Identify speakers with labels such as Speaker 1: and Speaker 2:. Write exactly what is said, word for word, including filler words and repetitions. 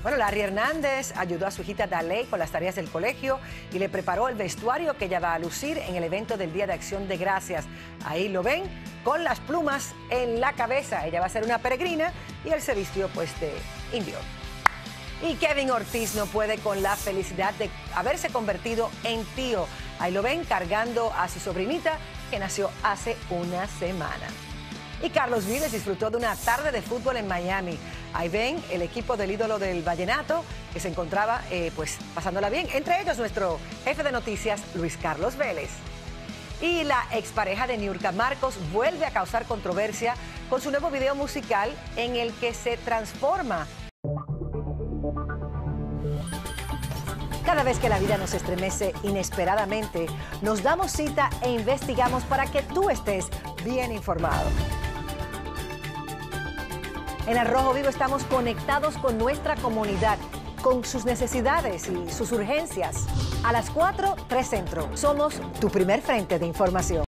Speaker 1: Bueno, Larry Hernández ayudó a su hijita Daley con las tareas del colegio y le preparó el vestuario que ella va a lucir en el evento del Día de Acción de Gracias. Ahí lo ven con las plumas en la cabeza. Ella va a ser una peregrina y él se vistió pues de indio. Y Kevin Ortiz no puede con la felicidad de haberse convertido en tío. Ahí lo ven cargando a su sobrinita que nació hace una semana. Y Carlos Vives disfrutó de una tarde de fútbol en Miami. Ahí ven el equipo del ídolo del vallenato que se encontraba eh, pues pasándola bien. Entre ellos nuestro jefe de noticias, Luis Carlos Vélez. Y la expareja de Niurka Marcos vuelve a causar controversia con su nuevo video musical en el que se transforma. Cada vez que la vida nos estremece inesperadamente, nos damos cita e investigamos para que tú estés bien informado. En Al Rojo Vivo estamos conectados con nuestra comunidad, con sus necesidades y sus urgencias. A las cuatro, tres Centro. Somos tu primer frente de información.